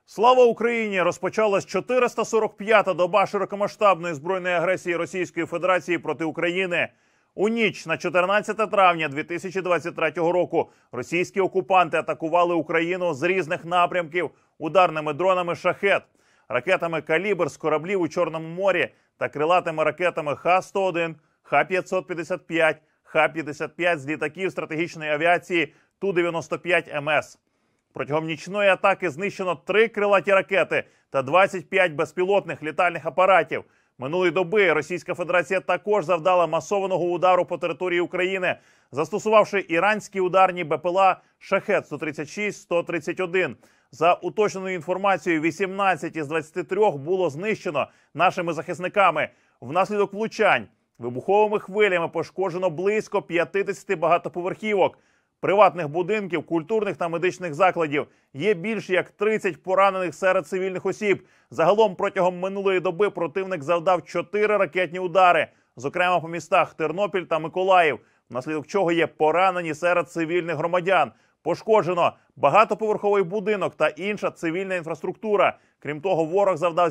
Слава Україні! Розпочалась 445-та доба широкомасштабної збройної агресії Російської Федерації проти України. У ніч на 14 травня 2023 року російські окупанти атакували Україну з різних напрямків ударними дронами «Шахед», ракетами «Калібр» з кораблів у Чорному морі та крилатими ракетами Х-101, Х-555, Х-55 з літаків стратегічної авіації Ту-95МС. Протягом нічної атаки знищено 3 крилаті ракети та 25 безпілотних літальних апаратів. Минулої доби Російська Федерація також завдала масованого удару по території України, застосувавши іранські ударні БПЛА «Шахед-136-131». За уточненою інформацією, 18 із 23 було знищено нашими захисниками. Внаслідок влучань вибуховими хвилями пошкоджено близько 50 багатоповерхівок, приватних будинків, культурних та медичних закладів. Є більш як 30 поранених серед цивільних осіб. Загалом протягом минулої доби противник завдав 4 ракетні удари, зокрема по містах Тернопіль та Миколаїв, внаслідок чого є поранені серед цивільних громадян. Пошкоджено багатоповерховий будинок та інша цивільна інфраструктура. Крім того, ворог завдав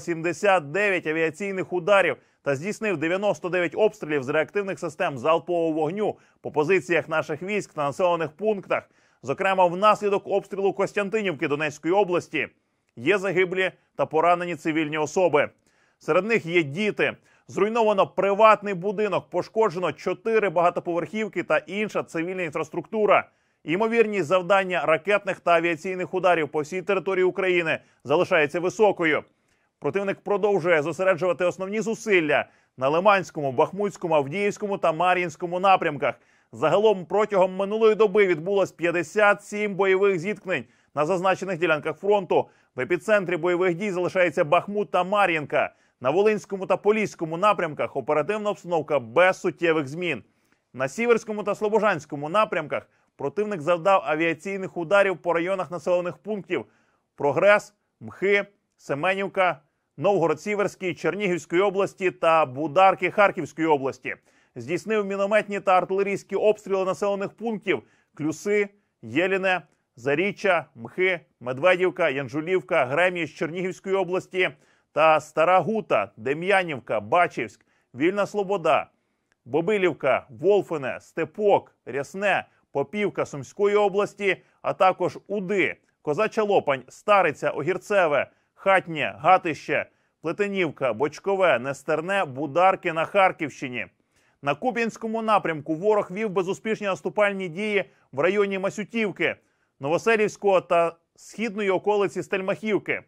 79 авіаційних ударів та здійснив 99 обстрілів з реактивних систем залпового вогню по позиціях наших військ та населених пунктах. Зокрема, внаслідок обстрілу Костянтинівки Донецької області є загиблі та поранені цивільні особи. Серед них є діти. Зруйновано приватний будинок, пошкоджено 4 багатоповерхівки та інша цивільна інфраструктура. Ймовірність завдання ракетних та авіаційних ударів по всій території України залишається високою. Противник продовжує зосереджувати основні зусилля на Лиманському, Бахмутському, Авдіївському та Мар'їнському напрямках. Загалом протягом минулої доби відбулось 57 бойових зіткнень на зазначених ділянках фронту. В епіцентрі бойових дій залишається Бахмут та Мар'їнка. На Волинському та Поліському напрямках оперативна обстановка без суттєвих змін. На Сіверському та Слобожанському напрямках противник завдав авіаційних ударів по районах населених пунктів Прогрес, Мхи, Семенівка, Новгород-Сіверський, Чернігівської області та Бударки Харківської області. Здійснив мінометні та артилерійські обстріли населених пунктів Клюси, Єліне, Заріччя, Мхи, Медведівка, Янжулівка, Греміч Чернігівської області та Стара Гута, Дем'янівка, Бачівськ, Вільна Слобода, Бобилівка, Волфине, Степок, Рясне, Попівка Сумської області, а також Уди, Козача Лопань, Стариця, Огірцеве, Хатнє, Гатище, Плетенівка, Бочкове, Нестерне, Бударки на Харківщині. На Куп'янському напрямку ворог вів безуспішні наступальні дії в районі Масютівки, Новоселівського та східної околиці Стельмахівки.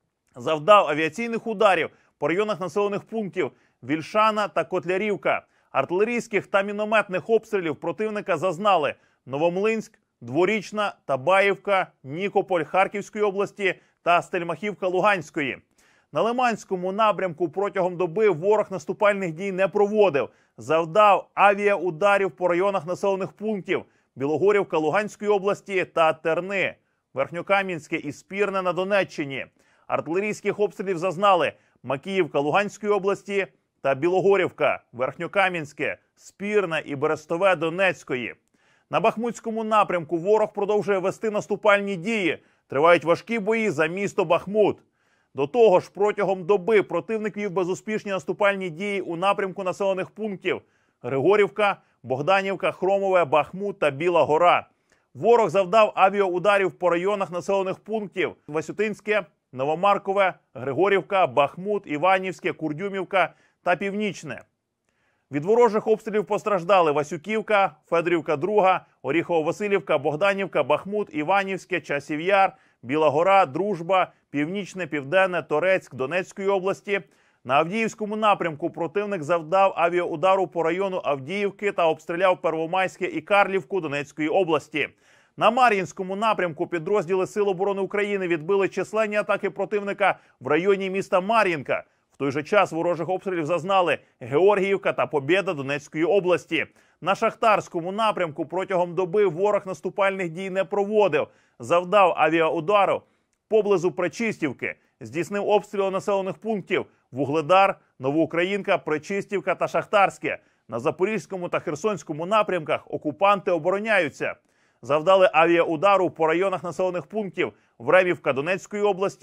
Завдав авіаційних ударів по районах населених пунктів Вільшана та Котлярівка. Артилерійських та мінометних обстрілів противника зазнали Новомлинськ, Дворічна, Табаївка, Нікополь Харківської області та Стельмахівка Луганської. На Лиманському напрямку протягом доби ворог наступальних дій не проводив. Завдав авіаударів по районах населених пунктів Білогорівка Луганської області та Терни, Верхньокам'янське і Спірне на Донеччині. Артилерійських обстрілів зазнали Макіївка Луганської області та Білогорівка, Верхньокам'янське, Спірне і Берестове Донецької. На Бахмутському напрямку ворог продовжує вести наступальні дії. Тривають важкі бої за місто Бахмут. До того ж, протягом доби противник вів безуспішні наступальні дії у напрямку населених пунктів Григорівка, Богданівка, Хромове, Бахмут та Біла Гора. Ворог завдав авіаударів по районах населених пунктів Васютинське, Новомаркове, Григорівка, Бахмут, Іванівське, Курдюмівка та Північне. Від ворожих обстрілів постраждали Васюківка, Федорівка 2, Оріхово-Василівка, Богданівка, Бахмут, Іванівське, Часів Яр, Біла Гора, Дружба, Північне, Південне, Торецьк Донецької області. На Авдіївському напрямку противник завдав авіаудару по району Авдіївки та обстріляв Первомайське і Карлівку Донецької області. На Мар'їнському напрямку підрозділи Сил оборони України відбили численні атаки противника в районі міста Мар'їнка. В той же час ворожих обстрілів зазнали Георгіївка та Побєда Донецької області. На Шахтарському напрямку протягом доби ворог наступальних дій не проводив. Завдав авіаудару поблизу Пречистівки. Здійснив обстріли населених пунктів Вугледар, Новоукраїнка, Пречистівка та Шахтарське. На Запорізькому та Херсонському напрямках окупанти обороняються. завдали авіаудару по районах населених пунктів Времівка Донецької області,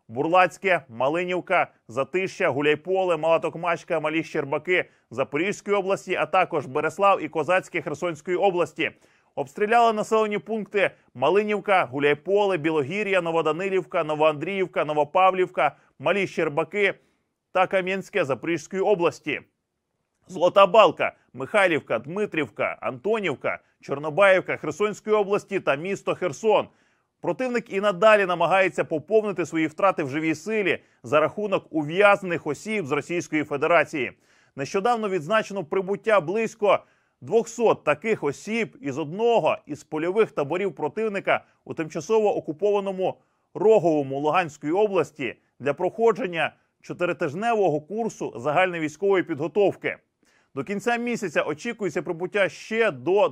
Бурлацьке, Малинівка, Затища, Гуляйполе, Мала Токмачка, Малі Щербаки Запорізької області, а також Береслав і Козацьке Херсонської області. Обстріляли населені пункти Малинівка, Гуляйполе, Білогір'я, Новоданилівка, Новоандріївка, Новопавлівка, Малі Щербаки та Кам'янське Запорізької області. Золота Балка, Михайлівка, Дмитрівка, Антонівка, Чорнобаївка Херсонської області та місто Херсон. Противник і надалі намагається поповнити свої втрати в живій силі за рахунок ув'язнених осіб з Російської Федерації. Нещодавно відзначено прибуття близько 200 таких осіб із одного із польових таборів противника у тимчасово окупованому Роговому Луганської області для проходження 4-тижневого курсу загальновійськової підготовки. До кінця місяця очікується прибуття ще до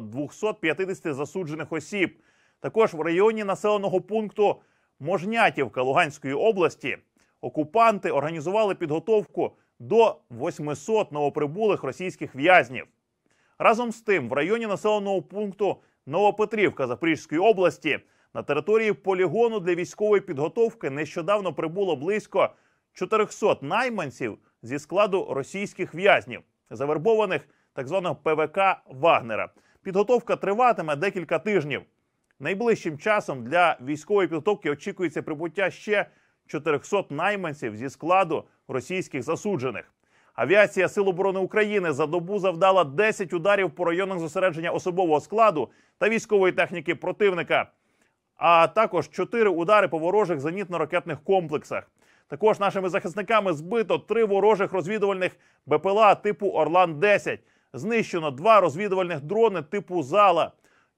250 засуджених осіб. Також в районі населеного пункту Можнятівка Луганської області окупанти організували підготовку до 800 новоприбулих російських в'язнів. Разом з тим, в районі населеного пункту Новопетрівка Запорізької області на території полігону для військової підготовки нещодавно прибуло близько 400 найманців зі складу російських в'язнів, завербованих так званого ПВК Вагнера. Підготовка триватиме декілька тижнів. Найближчим часом для військової підготовки очікується прибуття ще 400 найманців зі складу російських засуджених. Авіація Сил оборони України за добу завдала 10 ударів по районах зосередження особового складу та військової техніки противника, а також 4 удари по ворожих зенітно-ракетних комплексах. Також нашими захисниками збито 3 ворожих розвідувальних БПЛА типу Орлан-10. Знищено 2 розвідувальних дрони типу Зала,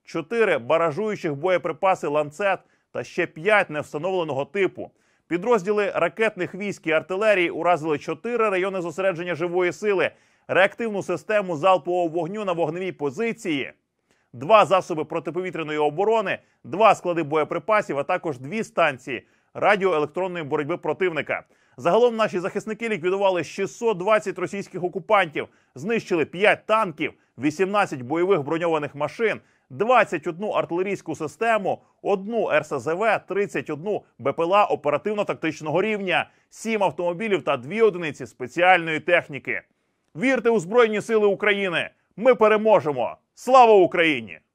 4 баражуючих боєприпаси «Ланцет» та ще 5 невстановленого типу. Підрозділи ракетних військ і артилерії уразили 4 райони зосередження живої сили, реактивну систему залпового вогню на вогневій позиції, 2 засоби протиповітряної оборони, 2 склади боєприпасів, а також 2 станції радіоелектронної боротьби противника. Загалом наші захисники ліквідували 620 російських окупантів, знищили 5 танків, 18 бойових броньованих машин, 21 артилерійську систему, 1 РСЗВ, 31 БПЛА оперативно-тактичного рівня, 7 автомобілів та 2 одиниці спеціальної техніки. Вірте у Збройні Сили України! Ми переможемо! Слава Україні!